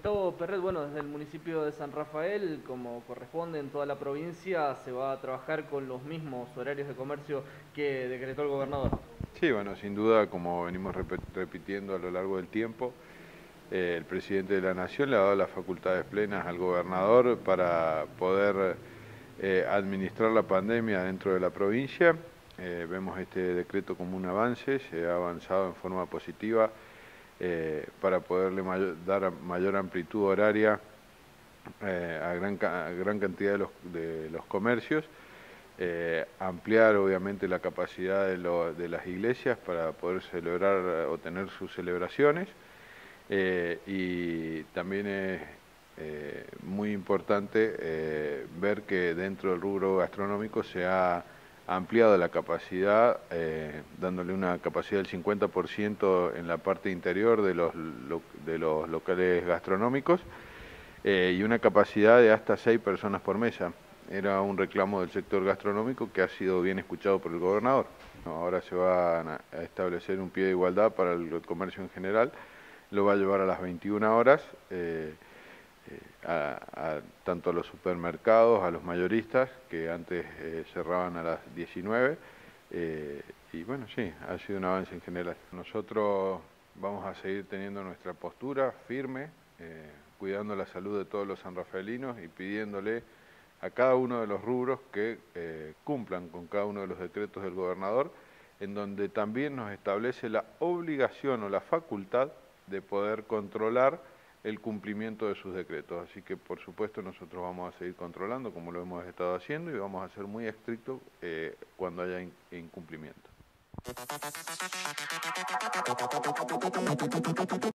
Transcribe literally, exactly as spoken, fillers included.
Gustavo Perret, bueno, desde el municipio de San Rafael, como corresponde en toda la provincia, se va a trabajar con los mismos horarios de comercio que decretó el gobernador. Sí, bueno, sin duda, como venimos repitiendo a lo largo del tiempo, eh, el presidente de la Nación le ha dado las facultades plenas al gobernador para poder eh, administrar la pandemia dentro de la provincia. Eh, vemos este decreto como un avance, se ha avanzado en forma positiva eh, para poderle mayor, dar mayor amplitud horaria eh, a, gran, a gran cantidad de los, de los comercios. Eh, ampliar obviamente la capacidad de, lo, de las iglesias para poder celebrar o tener sus celebraciones eh, y también es eh, muy importante eh, ver que dentro del rubro gastronómico se ha ampliado la capacidad, eh, dándole una capacidad del cincuenta por ciento en la parte interior de los, lo, de los locales gastronómicos eh, y una capacidad de hasta seis personas por mesa. Era un reclamo del sector gastronómico que ha sido bien escuchado por el gobernador. Ahora se va a establecer un pie de igualdad para el comercio en general, lo va a llevar a las veintiuna horas, eh, eh, a, a, tanto a los supermercados, a los mayoristas, que antes eh, cerraban a las diecinueve, eh, y bueno, sí, ha sido un avance en general. Nosotros vamos a seguir teniendo nuestra postura firme, eh, cuidando la salud de todos los sanrafaelinos y pidiéndole a cada uno de los rubros que eh, cumplan con cada uno de los decretos del gobernador, en donde también nos establece la obligación o la facultad de poder controlar el cumplimiento de sus decretos. Así que, por supuesto, nosotros vamos a seguir controlando, como lo hemos estado haciendo, y vamos a ser muy estrictos eh, cuando haya in incumplimiento.